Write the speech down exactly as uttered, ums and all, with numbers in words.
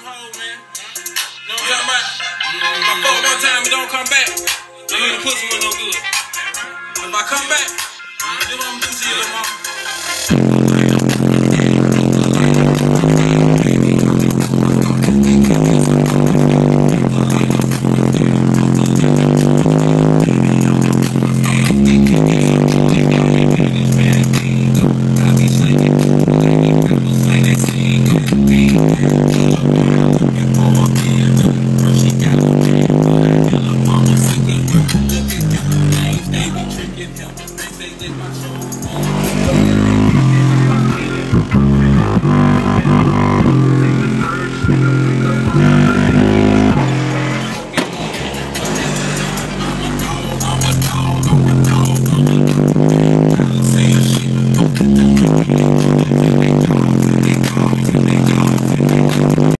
hoes, man. Know what I'm talking about? If I fuck one time and don't come back, then the pussy was no good. If I come back, then what I'm gonna do to you, little mama?